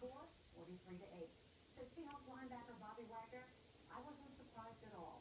score, 43-8. Said Seahawks linebacker Bobby Wagner, I wasn't surprised at all.